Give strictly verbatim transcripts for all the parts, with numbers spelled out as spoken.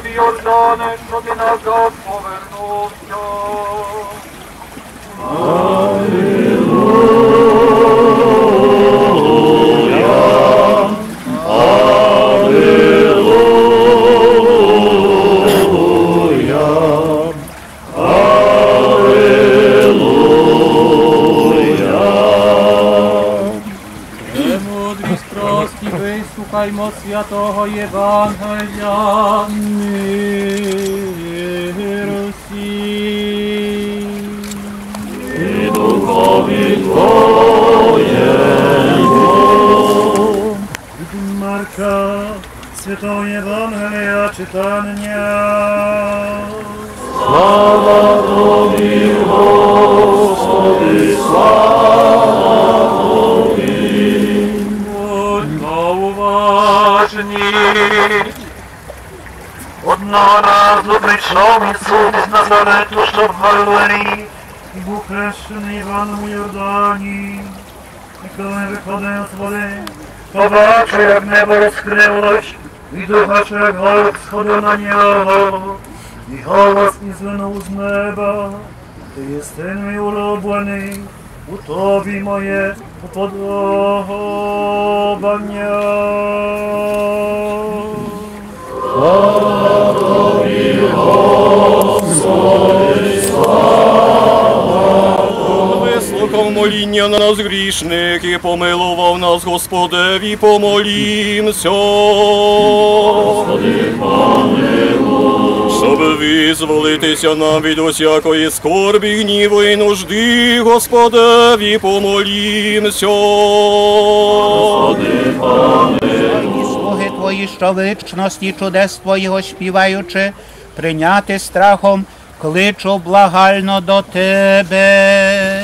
тобі, Йордане, що ти назад повернувся. Алілуя, Алілуя, Алілуя. Премудрість прості, вислухаймо святого Євангелія. Миру всім. І духові Твоєму. Від Марка, святого Євангелія читання. Слава Тобі, Господи, слава Тобі. Будьмо уважні. Одного разу прийшов Ісус із Назарету, що в Галилеї, і був хрещений Іваном у Йордані. І коли виходив з води, побачив, як небо розкрилось, і духа, що як голуб сходив на нього, і голос ізвинув з неба: Ти є син мій улюблений, у тобі моє уподобання. Слава Тобі, Господи, слава Тобі. Вислухав моління на нас грішних і помилував нас, Господеві, помолімся. Господи, помилуй. Щоб визволитися нам від усякої скорбі, гніву і нужди, Господеві, помолімся. Господи, помилуй. Слуги Твої, що величності чудес Твоїх співаючи, прийняти страхом, кличу благально до Тебе.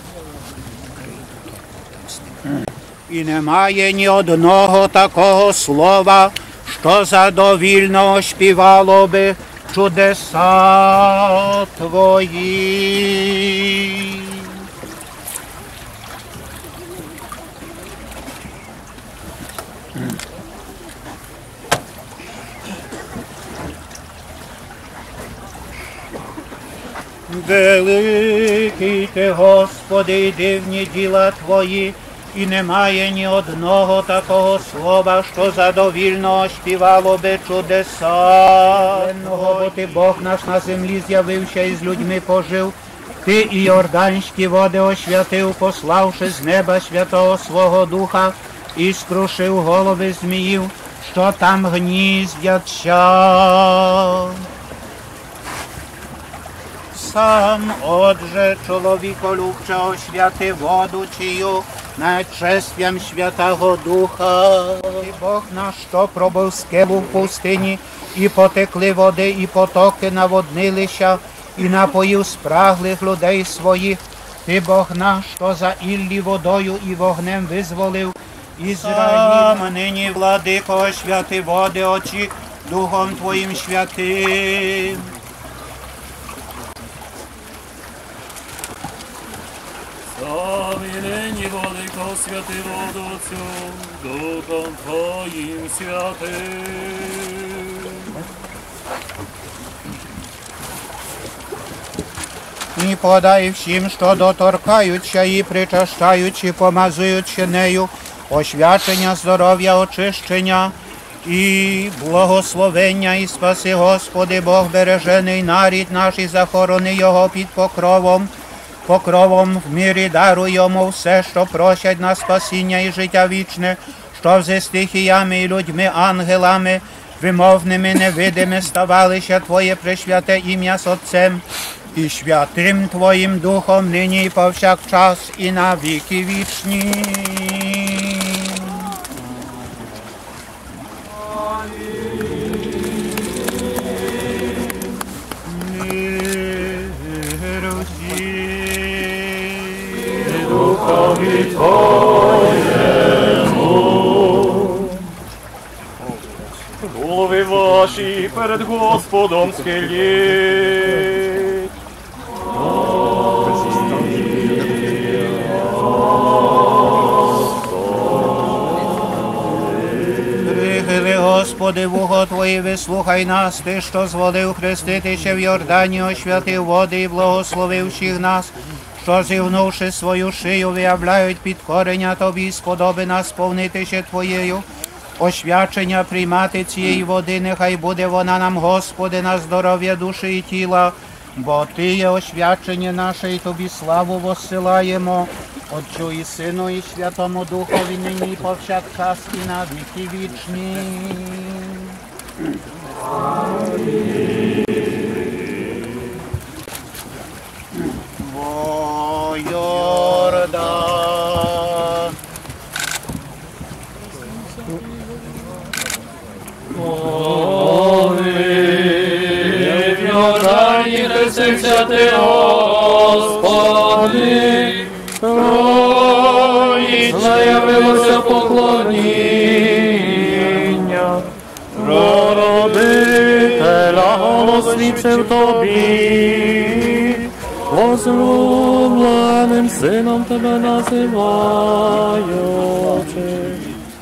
І немає ні одного такого слова, що задовільно співало би чудеса Твої. Великий Ти, Господи, і дивні діла Твої, і немає ні одного такого слова, що задовільно співало би чудеса. Бо Ти, Бог наш, на землі з'явився і з людьми пожив. Ти і йорданські води освятив, пославши з неба святого свого Духа, і скрушив голови зміїв, що там гніздяться. Сам, отже, чоловіколюбче, освяти воду чию начестям Святого Духа. І Бог наш, що пробив скелу в пустині, і потекли води, і потоки наводнилися, і напоїв спраглих людей своїх. Ти, Бог наш, що за Іллі водою і вогнем визволив Ізраїль. Сам нині, владико, освяти води очі Духом Твоїм святим. Сам і нині, владико, святи воду цю, Духом Твоїм святим. І подай всім, що доторкаються і причащаючи, помазуючи нею, освячення, здоров'я, очищення і благословення, і спаси, Господи, Бог бережений нарід наш, і захорони його під покровом. Покровом в мирі даруй йому все, що просять на спасіння і життя вічне, що зі стихіями і людьми, ангелами, вимовними, невидими ставалися Твоє пресвяте ім'я з Отцем і святим Твоїм Духом, нині і повсякчас, і на віки вічні. Духові Твоєму. Голови ваші перед Господом схиліть. Прихили, Господи, Господи, вухо Твоє, вислухай нас, Ти, що зволив хреститися в Йордані, освятив води і благословив всіх нас, що, зігнувши свою шию, виявляють підкорення Тобі, сподоби нас сповнитися Твоєю. Освячення приймати цієї води, нехай буде вона нам, Господи, на здоров'я душі і тіла, бо Ти є освячення наше, і Тобі славу воссилаємо, Отцю і Сину, і Святому Духові, нині, повсякчас, і на віки вічні. О, Йордан! Моли в Йордані хрестився ти, Господи, Троїчне явилося поклоніння, Прародителя голосвідчив тобі, возлюбленим сином тебе називаючи.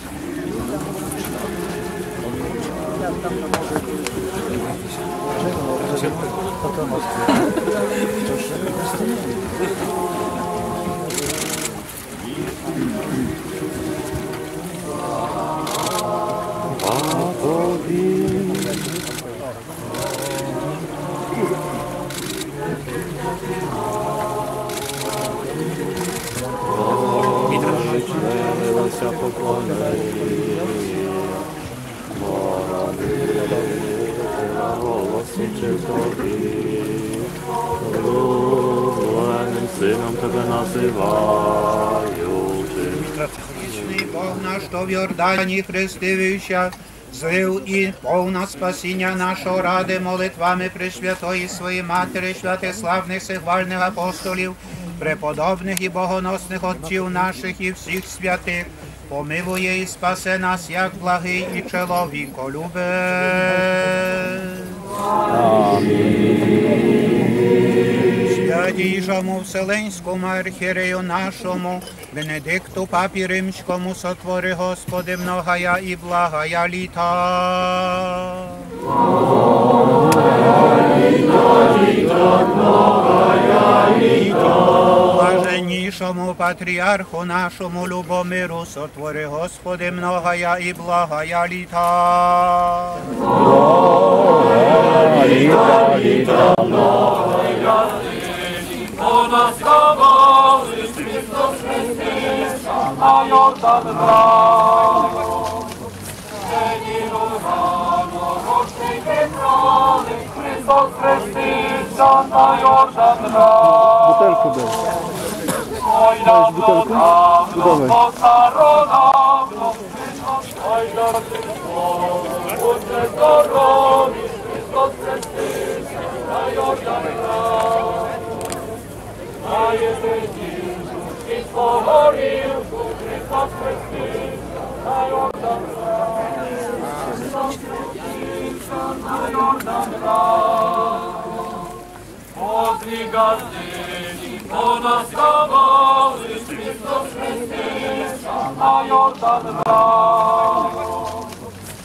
Сином тебе називаючи. Вічний Бог наш, що в Йордані хрестився, злив і повна спасіння нашого ради молитвами Пресвятої Своєї Матері, святославних всехвальних апостолів, преподобних і богоносних отців наших і всіх святих, помилує і спасе нас, як благий і чоловіколюбець. Святійшому Вселенському архієрею нашому, Бенедикту Папі Римському, сотвори, Господи, многая і благая літа. Блаженнішому патріарху нашому Любомиру, сотвори, Господи, многая і благая літа. Літа, літа, многая. Ona skała, Chrystus Chrystus, na Jordan brał. Przenirowano rocznej Pietrony, Chrystus Chrystus, na Jordan brał. Butelku daj. Oj, na butelku? Postaronawno, oj, na Chrystus, budźże zdrowi, Chrystus Chrystus, na Jordan brał. A jeżeli i stworzył Chrystus Chrystus, na Jordan brał. Chrystus Chrystus, na Jordan brał. Odli gazdyni, ona skawały, Chrystus Chrystus, na Jordan brał.